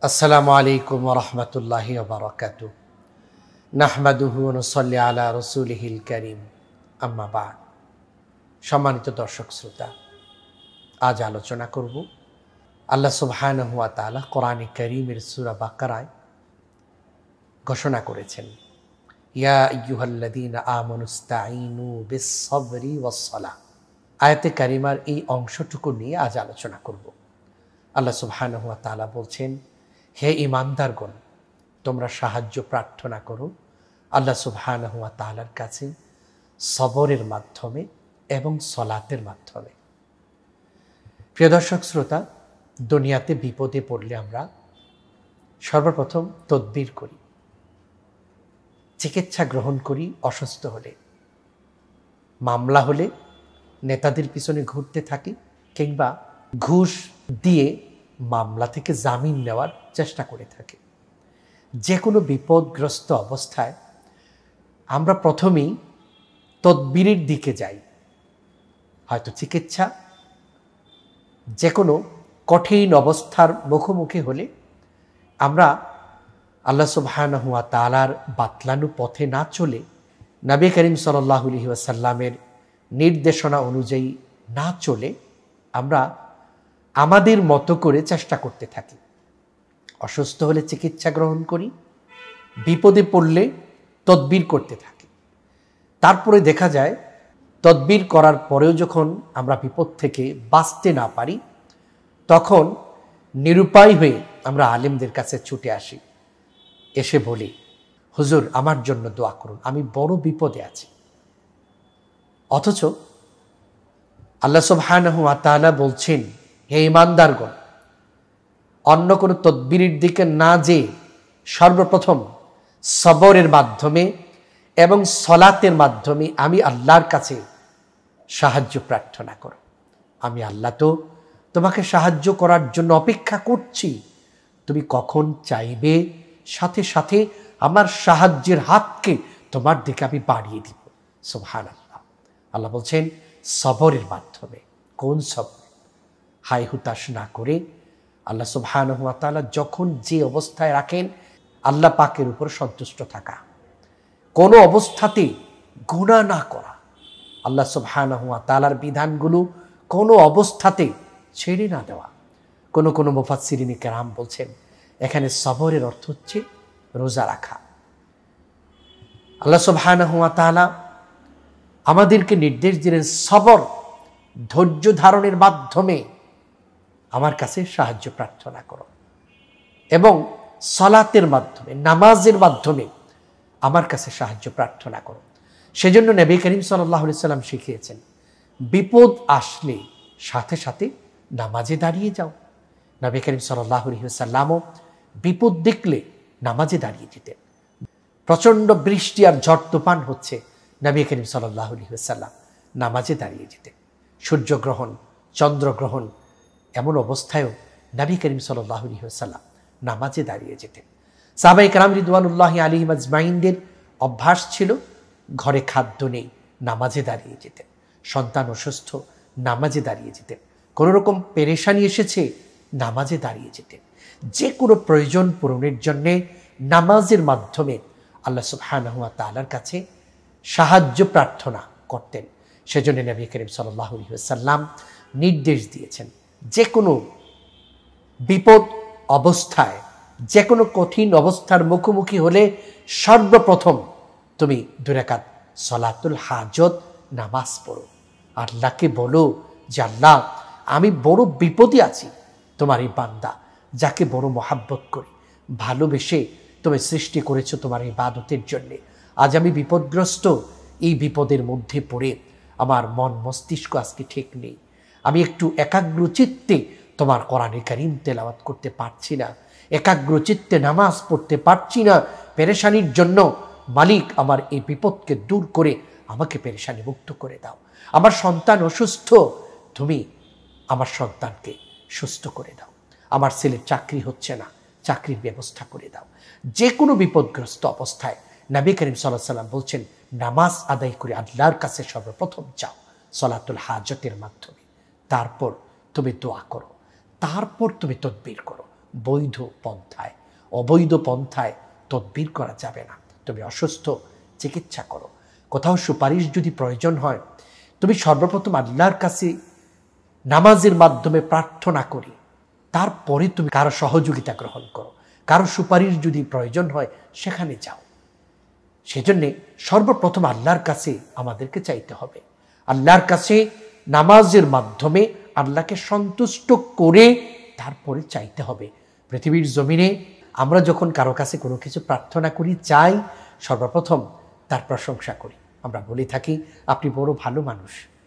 আসসালামু আলাইকুম ওয়া রাহমাতুল্লাহি ওয়া বারাকাতুহু নাহমাদুহু ওয়া নুসাল্লি আলা রাসূলিহিল কারীম আম্মা বা'দ। সম্মানিত দর্শক শ্রোতা, আজ আলোচনা করব আল্লাহ সুবহানাহু ওয়া তাআলা কোরআনে কারীমের সূরা বাকারায় ঘোষণা করেছেন, ইয়া আইয়ুহাল্লাযীনা আমানুস্তাঈনু বিস-সাবরি ওয়াস-সালাহ। আয়াতে কারিমার এই অংশটুকু নিয়ে আজ আলোচনা করব। আল্লাহ সুবহানাহু ওয়া তাআলা বলছেন, হে ঈমানদারগণ, তোমরা সাহায্য প্রার্থনা করো আল্লাহ সুবহানাহু ওয়া তাআলার কাছে সবরের মাধ্যমে এবং সলাতের মাধ্যমে। প্রিয় দর্শক শ্রোতা, দুনিয়াতে বিপদে পড়লে আমরা সর্বপ্রথম তদবির করি, চিকিৎসা গ্রহণ করি। অসুস্থ হলে, মামলা হলে নেতাদের পিছনে ঘুরতে থাকি, কিংবা ঘুষ দিয়ে মামলা থেকে জামিন নেওয়ার চেষ্টা করে থাকি। যে কোনো বিপদগ্রস্ত অবস্থায় আমরা প্রথমেই তদবিরের দিকে যাই। হয়তো চিকিৎসা, যে কোনো কঠিন অবস্থার মুখোমুখি হলে আমরা আল্লাহ সুবহানাহু ওয়া তাআলার বাতলানো পথে না চলে, নবী করিম সাল্লাল্লাহু আলাইহি ওয়াসাল্লামের নির্দেশনা অনুযায়ী না চলে আমরা আমাদের মতো করে চেষ্টা করতে থাকি। অসুস্থ হলে চিকিৎসা গ্রহণ করি, বিপদে পড়লে তদবির করতে থাকি। তারপরে দেখা যায় তদবির করার পরেও যখন আমরা বিপদ থেকে বাঁচতে না পারি, তখন নিরুপায় হয়ে আমরা আলেমদের কাছে ছুটে আসি, এসে বলি, হুজুর আমার জন্য দোয়া করুন, আমি বড় বিপদে আছি। অথচ আল্লাহ সুবহানাহু ওয়া তাআলা বলছেন, হে ঈমানদারগণ, অন্য কোনো তদবিরের দিকে না যেয়ে সর্বপ্রথম সবরের মাধ্যমে এবং সলাতের মাধ্যমে আমি আল্লাহর কাছে সাহায্য প্রার্থনা করো। আমি আল্লাহ তো তোমাকে সাহায্য করার জন্য অপেক্ষা করছি, তুমি কখন চাইবে সাথে সাথে আমার সাহায্যের হাতকে তোমার দিকে আমি বাড়িয়ে দিব। সুবহানাল্লাহ। আল্লাহ বলছেন সবরের মাধ্যমে। কোন সবর? হাই হুতাশ না করে আল্লাহ সুবহানাহু ওয়া তাআলা যখন যে অবস্থায় রাখেন আল্লাহ পাকের উপর সন্তুষ্ট থাকা, কোনো অবস্থাতে গুনাহ না করা, আল্লাহ সুবহানাহু ওয়া তাআলার বিধানগুলো কোনো অবস্থাতে ছেড়ে না দেওয়া। কোনো মুফাসসিরিনে কেরাম বলছেন, এখানে সবরের অর্থ হচ্ছে রোজা রাখা। আল্লাহ সুবহানাহু ওয়া তাআলা আমাদেরকে নির্দেশ দিলেন, সবর, ধৈর্য ধারণের মাধ্যমে আমার কাছে সাহায্য প্রার্থনা করো, এবং সলাতের মাধ্যমে, নামাজের মাধ্যমে আমার কাছে সাহায্য প্রার্থনা করো। সেজন্য নবী করিম সাল্লাল্লাহু আলাইহি সাল্লাম শিখিয়েছেন, বিপদ আসলে সাথে সাথে নামাজে দাঁড়িয়ে যাও। নবী করিম সাল্লাল্লাহু আলাইহি সাল্লামও বিপদ দেখলে নামাজে দাঁড়িয়ে যেতেন। প্রচণ্ড বৃষ্টি আর ঝড় তুফান হচ্ছে, নবী করিম সাল্লাল্লাহু আলাইহি সাল্লাম নামাজে দাঁড়িয়ে যেতেন। সূর্যগ্রহণ, চন্দ্রগ্রহণ, এমন অবস্থায়ও নবী করিম সাল্লাল্লাহু আলাইহি ওয়াসাল্লাম নামাজে দাঁড়িয়ে যেতেন। সাহাবায়ে কেরাম রিদওয়ানুল্লাহি আলাইহিম আজমাইনদের অভ্যাস ছিল, ঘরে খাদ্য নেই, নামাজে দাঁড়িয়ে যেতেন। সন্তান অসুস্থ, নামাজে দাঁড়িয়ে যেতেন। কোনো রকম পেরেশানি এসেছে, নামাজে দাঁড়িয়ে যেতেন। যে কোনো প্রয়োজন পূরণের জন্যে নামাজের মাধ্যমে আল্লাহ সুবহানাহু ওয়া তাআলার কাছে সাহায্য প্রার্থনা করতেন। সেজন্য নবী করিম সাল্লাল্লাহু আলাইহি ওয়াসাল্লাম নির্দেশ দিয়েছেন, যে কোনো বিপদ অবস্থায়, যে কোনো কঠিন অবস্থার মুখোমুখি হলে সর্বপ্রথম তুমি 2 রাকাত সলাতুল হাজত নামাজ পড়ো। আল্লাহকে বলো যে আল্লাহ, আমি বড় বিপদে আছি, তোমার এই বান্দা যাকে বড় মহাব্বত করি, ভালোবেসে তুমি সৃষ্টি করেছো তোমার ইবাদতের জন্যে। আজ আমি বিপদগ্রস্ত, এই বিপদের মধ্যে পড়ে আমার মন মস্তিষ্ক আজকে ঠিক নেই, আমি একটু একাগ্র চিত্তে তোমার কোরআনে কারীম তেলাওয়াত করতে পারছি না, একাগ্র চিত্তে নামাজ পড়তে পারছি না। পেরেশানির জন্য মালিক আমার এই বিপদকে দূর করে আমাকে পেরেশানি মুক্ত করে দাও। আমার সন্তান অসুস্থ, তুমি আমার সন্তানকে সুস্থ করে দাও। আমার ছেলের চাকরি হচ্ছে না, চাকরির ব্যবস্থা করে দাও। যে কোনো বিপদগ্রস্ত অবস্থায় নবী করিম সাল্লাল্লাহু আলাইহি ওয়াসাল্লাম বলছেন, নামাজ আদায় করে আল্লাহর কাছে সর্বপ্রথম যাও সলাতুল হাজতের মাধ্যমে। তারপর তুমি দোয়া করো, তারপর তুমি তদবির করো। বৈধ পন্থায়। অবৈধ পন্থায় তদবির করা যাবে না। তুমি অসুস্থ, চিকিৎসা করো। কোথাও সুপারিশ যদি প্রয়োজন হয়, তুমি সর্বপ্রথম আল্লাহর কাছে নামাজের মাধ্যমে প্রার্থনা করি, তারপরে তুমি কারো সহযোগিতা গ্রহণ করো। কারো সুপারিশ যদি প্রয়োজন হয়, সেখানে যাও। সেজন্যে সর্বপ্রথম আল্লাহর কাছে আমাদেরকে চাইতে হবে। আল্লাহর কাছে নামাজের মাধ্যমে আল্লাহকে সন্তুষ্ট করে তারপরে চাইতে হবে। পৃথিবীর জমিনে আমরা যখন কারো কাছে কোনো কিছু প্রার্থনা করি, চাই, সর্বপ্রথম তার প্রশংসা করি। আমরা বলে থাকি, আপনি বড় ভালো মানুষ,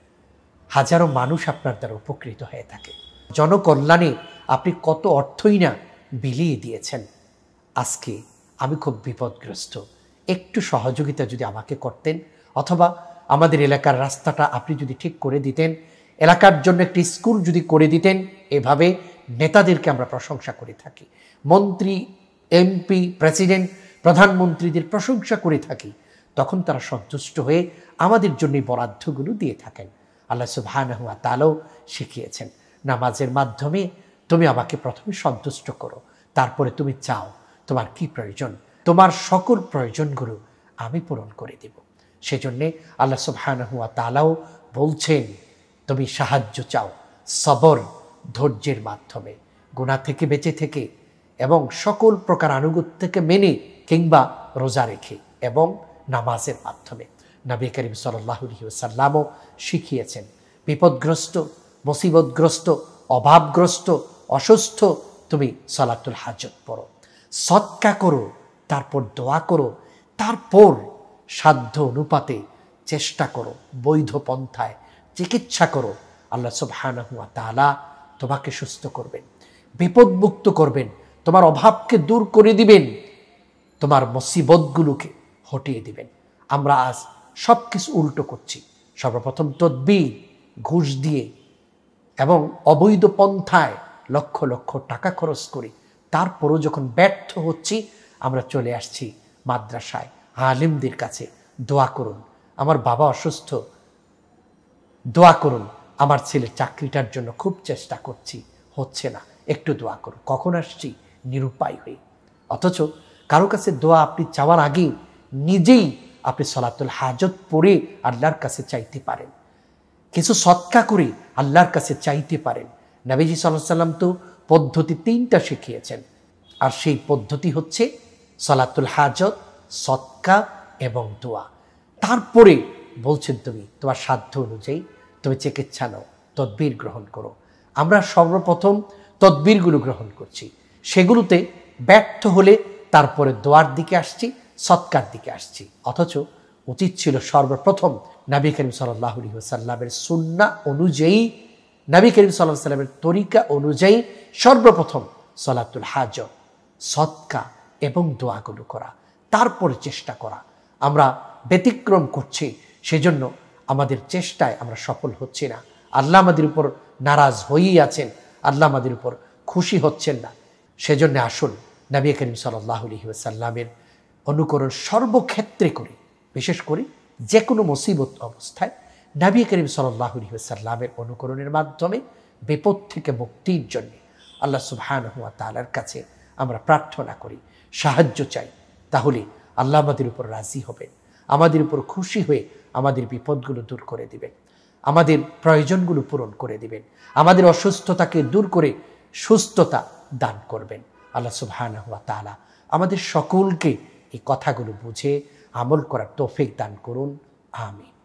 হাজারো মানুষ আপনার দ্বারা উপকৃত হয়ে থাকে, জনকল্যাণে আপনি কত অর্থই না বিলিয়ে দিয়েছেন। আজকে আমি খুব বিপদগ্রস্ত, একটু সহযোগিতা যদি আমাকে করতেন, অথবা আমাদের এলাকার রাস্তাটা আপনি যদি ঠিক করে দিতেন, এলাকার জন্য একটি স্কুল যদি করে দিতেন। এভাবে নেতাদেরকে আমরা প্রশংসা করে থাকি, মন্ত্রী, এমপি, প্রেসিডেন্ট, প্রধানমন্ত্রীদের প্রশংসা করে থাকি। তখন তারা সন্তুষ্ট হয়ে আমাদের জন্য বরাদ্দগুলো দিয়ে থাকেন। আল্লাহ সুবহানাহু ওয়া তাআলা শিখিয়েছেন, নামাজের মাধ্যমে তুমি আমাকে প্রথমে সন্তুষ্ট করো, তারপরে তুমি চাও তোমার কি প্রয়োজন, তোমার সকল প্রয়োজনগুলো আমি পূরণ করে দেব। সেজন্যে আল্লাহ সুবহানাহু ওয়া তাআলা বলছেন, তুমি সাহায্য চাও সবর, ধৈর্যের মাধ্যমে, গুনাহ থেকে বেঁচে থেকে এবং সকল প্রকার আনুগত্যকে মেনে, কিংবা রোজা রেখে এবং নামাজের মাধ্যমে। নবী করিম সাল্লাল্লাহু আলাইহি ওয়াসাল্লামও শিখিয়েছেন, বিপদগ্রস্ত, মুসিবতগ্রস্ত, অভাবগ্রস্ত, অসুস্থ তুমি সালাতুল হাজত পড়ো, সদকা করো, তারপর দোয়া করো, তারপর সাধ্য অনুপাতে চেষ্টা করো, বৈধ পন্থায় চিকিৎসা করো। আল্লাহ সুবহানাহু ওয়া তাআলা তোমাকে সুস্থ করবেন, বিপদমুক্ত করবেন, তোমার অভাবকে দূর করে দিবেন, তোমার মুসিবতগুলোকে হটিয়ে দিবেন। আমরা আজ সব কিছু উল্টো করছি। সর্বপ্রথম তদবির, ঘুষ দিয়ে এবং অবৈধ পন্থায় লক্ষ লক্ষ টাকা খরচ করি, তারপরও যখন ব্যর্থ হচ্ছি, আমরা চলে আসছি মাদ্রাসায়, আলেমদের কাছে, দোয়া করুন, আমার বাবা অসুস্থ, দোয়া করুন, আমার ছেলের চাকরিটার জন্য খুব চেষ্টা করছি, হচ্ছে না, একটু দোয়া করুন। কখন আসছি? নিরুপায় হয়ে। অথচ কারো কাছে দোয়া আপনি চাওয়ার আগেই নিজেই আপনি সলাতুল হাজত পড়ে আল্লাহর কাছে চাইতে পারেন, কিছু সদকা করে আল্লাহর কাছে চাইতে পারেন। নবীজি সাল্লাল্লাহু আলাইহি ওয়াসাল্লাম তো পদ্ধতি 3টা শিখিয়েছেন, আর সেই পদ্ধতি হচ্ছে সলাতুল হাজত, সদকা এবং দোয়া। তারপরে বলছেন, তুমি তোমার সাধ্য অনুযায়ী তুমি চিকিৎসা নাও, তদবির গ্রহণ করো। আমরা সর্বপ্রথম তদবিরগুলো গ্রহণ করছি, সেগুলোতে ব্যর্থ হলে তারপরে দোয়ার দিকে আসছি, সৎকার দিকে আসছি। অথচ উচিত ছিল সর্বপ্রথম নবী করিম সাল্লাল্লাহু আলাইহি ওয়াসাল্লামের সুন্নাহ অনুযায়ী, নবী করিম সাল্লাল্লাহু আলাইহি ওয়াসাল্লামের তরিকা অনুযায়ী সর্বপ্রথম সলাতুল হাজত, সদকা এবং দোয়াগুলো করা, তারপরে চেষ্টা করা। আমরা ব্যতিক্রম করছি, সেজন্য আমাদের চেষ্টায় আমরা সফল হচ্ছি না। আল্লাহ আমাদের উপর নারাজ হয়েই আছেন, আল্লাহ আমাদের উপর খুশি হচ্ছেন না। সেজন্য আসুন নবী করিম সাল্লাল্লাহু আলাইহি ওয়াসাল্লামের অনুকরণ সর্বক্ষেত্রে করি, বিশেষ করে যে কোনো মুসিবত অবস্থায় নবী করিম সাল্লাল্লাহু আলাইহি ওয়াসাল্লামের অনুকরণের মাধ্যমে বিপদ থেকে মুক্তির জন্য আল্লাহ সুবহানাহু ওয়া তাআলার কাছে আমরা প্রার্থনা করি, সাহায্য চাই। তাহলে আল্লাহ আমাদের উপর রাজি হবেন, আমাদের উপর খুশি হয়ে আমাদের বিপদগুলো দূর করে দিবেন, আমাদের প্রয়োজনগুলো পূরণ করে দিবেন, আমাদের অসুস্থতাকে দূর করে সুস্থতা দান করবেন। আল্লাহ সুবহানাহু ওয়া তাআলা আমাদের সকলকে এই কথাগুলো বুঝে আমল করার তৌফিক দান করুন। আমিন।